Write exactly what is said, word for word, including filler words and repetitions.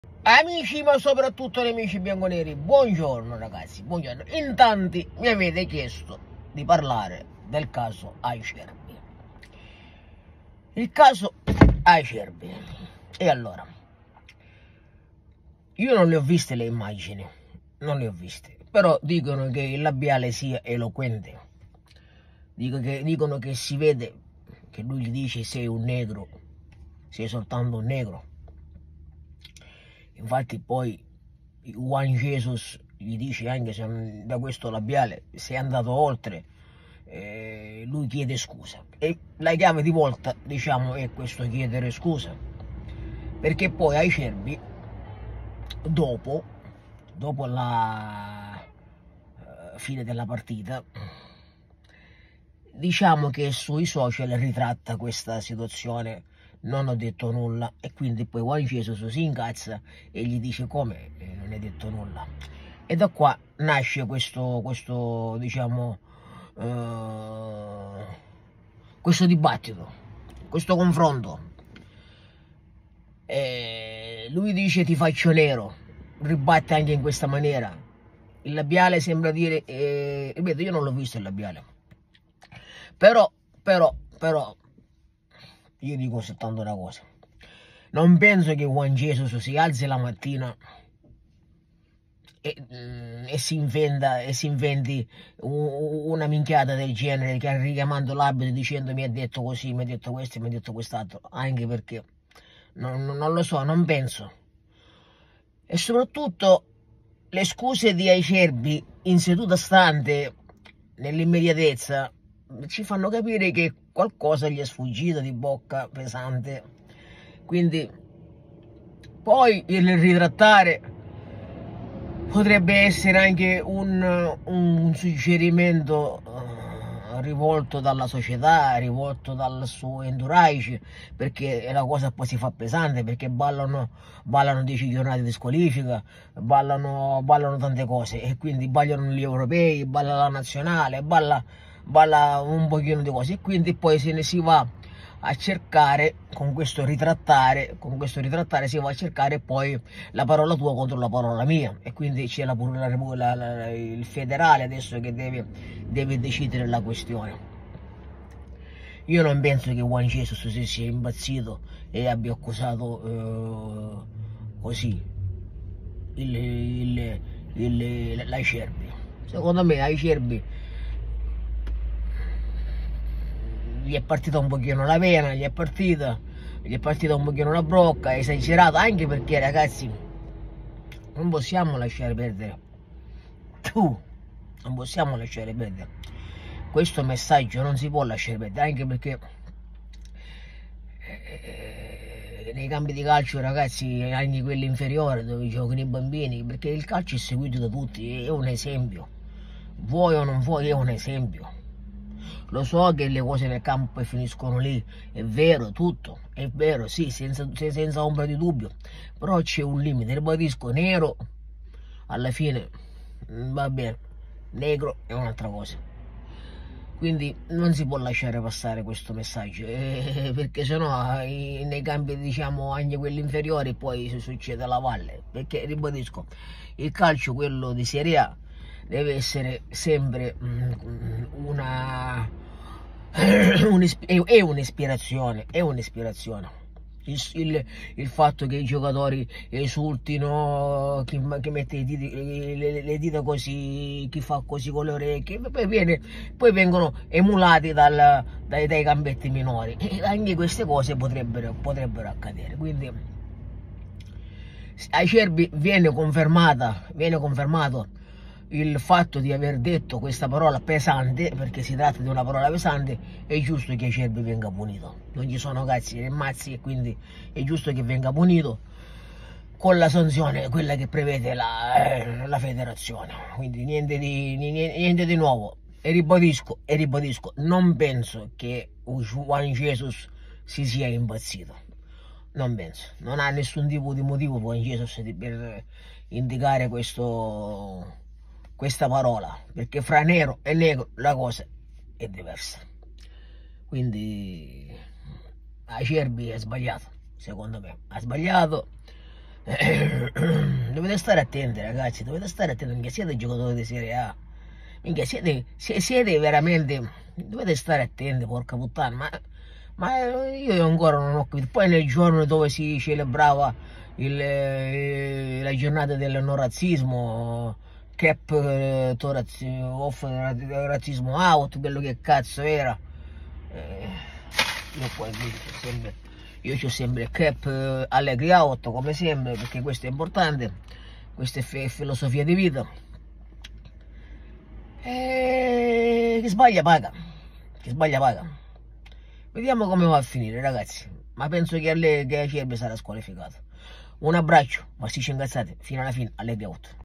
Amici, ma soprattutto nemici bianconeri, buongiorno ragazzi, buongiorno. In tanti mi avete chiesto di parlare del caso Acerbi. Il caso Acerbi. E allora, io non le ho viste le immagini, non le ho viste, però dicono che il labiale sia eloquente. Dico che, dicono che si vede che lui gli dice sei un negro, sei soltanto un negro. Infatti poi Juan Jesus gli dice anche se da questo labiale sei andato oltre, eh, lui chiede scusa. E la chiave di volta, diciamo, è questo chiedere scusa. Perché poi Acerbi, dopo, dopo la uh, fine della partita, diciamo che sui social ritratta questa situazione. Non ho detto nulla, e quindi poi Juan Jesus si incazza e gli dice come eh, non hai detto nulla, e da qua nasce questo, questo diciamo eh, questo dibattito, questo confronto. E lui dice ti faccio nero, ribatte anche in questa maniera. Il labiale sembra dire eh, ripeto, io non l'ho visto il labiale, però però però io dico soltanto una cosa: non penso che Juan Jesus si alzi la mattina e, mm, e si inventa e si inventi una minchiata del genere, che richiamando l'abito dicendo mi ha detto così, mi ha detto questo, mi ha detto quest'altro, anche perché non, non lo so, non penso. E soprattutto le scuse di Acerbi in seduta stante, nell'immediatezza, ci fanno capire che qualcosa gli è sfuggito di bocca pesante. Quindi poi il ritrattare potrebbe essere anche un, un suggerimento uh, rivolto dalla società, rivolto dal suo entourage, perché la cosa poi si fa pesante, perché ballano, ballano dieci giornate di squalifica, ballano, ballano tante cose, e quindi ballano gli europei, balla la nazionale, balla, balla un pochino di cose, e quindi poi se ne si va a cercare, con questo ritrattare, con questo ritrattare si va a cercare poi la parola tua contro la parola mia, e quindi c'è la, la, la, il federale adesso che deve, deve decidere la questione. Io non penso che Juan Jesus si sia impazzito e abbia accusato eh, così il, il, il, l'Acerbi. Secondo me Acerbi gli è partita un pochino la vena, gli è partita, gli è partita un pochino la brocca, è esagerato, anche perché ragazzi non possiamo lasciare perdere, tu, non possiamo lasciare perdere, questo messaggio non si può lasciare perdere, anche perché eh, nei campi di calcio ragazzi, anche quelli inferiori dove giocano i bambini, perché il calcio è seguito da tutti, è un esempio, vuoi o non vuoi è un esempio. Lo so che le cose nel campo finiscono lì, è vero, tutto, è vero, sì, senza, senza ombra di dubbio, però c'è un limite, ribadisco, nero, alla fine, va bene, negro è un'altra cosa. Quindi non si può lasciare passare questo messaggio, eh, perché sennò eh, nei campi, diciamo, anche quelli inferiori, poi succede la valle, perché, ribadisco, il calcio, quello di Serie A, deve essere sempre una, è un'ispirazione, è un'ispirazione. Il, il, il fatto che i giocatori esultino, chi, chi mette le dita, le, le dita così, chi fa così con le orecchie, poi, viene, poi vengono emulati dal, dai, dai campetti minori, e anche queste cose potrebbero, potrebbero accadere. Quindi Acerbi viene confermata, viene confermato il fatto di aver detto questa parola pesante, perché si tratta di una parola pesante, è giusto che Acerbi venga punito. Non ci sono cazzi e mazzi, e quindi è giusto che venga punito con la sanzione, quella che prevede la, eh, la federazione. Quindi niente di, niente di nuovo. E ribadisco, e ribadisco, non penso che Juan Jesus si sia impazzito. Non penso. Non ha nessun tipo di motivo Juan Jesus per indicare questo... questa parola, perché fra nero e negro la cosa è diversa. Quindi Acerbi è sbagliato, secondo me ha sbagliato, Eh, dovete stare attenti, ragazzi, dovete stare attenti, minchia siete giocatori di Serie A, minchia siete, siete veramente, dovete stare attenti, porca puttana, ma, ma io ancora non ho capito. Poi nel giorno dove si celebrava il, eh, la giornata del non razzismo, cap eh, to razzi, off razzismo out, quello che cazzo era, eh, io poi sempre, io ho sempre il cap eh, allegri out come sempre, perché questo è importante, questa è filosofia di vita. E chi sbaglia paga, chi sbaglia paga. Vediamo come va a finire, ragazzi, ma penso che a lei che Acerbi sarà squalificato. Un abbraccio, ma si incazzate fino alla fine, allegri out.